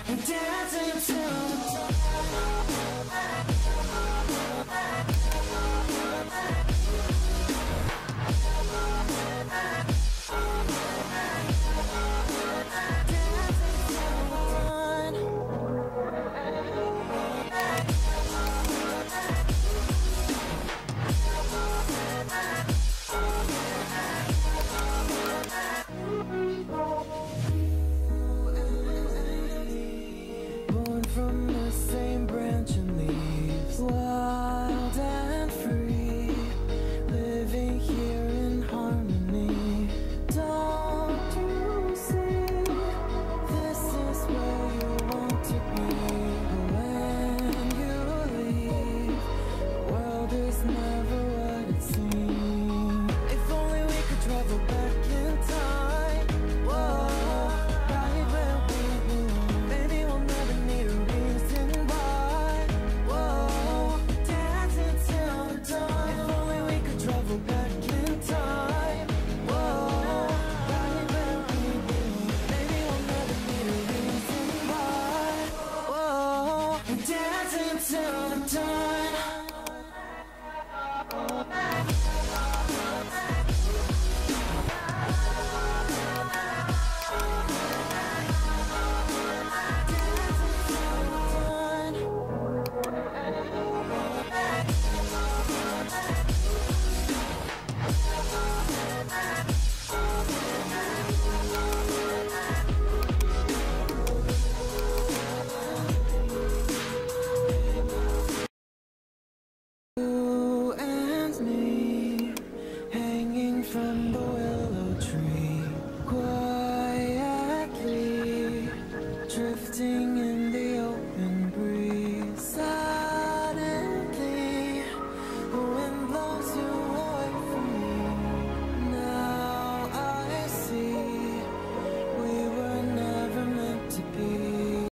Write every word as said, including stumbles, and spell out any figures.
and dancing till the dawn. Born from the same branch and leaves, wild and free, living here in harmony. Don't you see, this is where you want to be. When you leave, the world is never what it seems. If only we could travel back in time. Whoa, right where we belong. Maybe we'll never need a reason why. Whoa, dancing till the dawn. If only we could travel back in time. Whoa, right where we belong. Maybe we'll never need a reason why. Whoa, dancing till the dawn. You and me, hanging from the willow tree, quietly drifting in the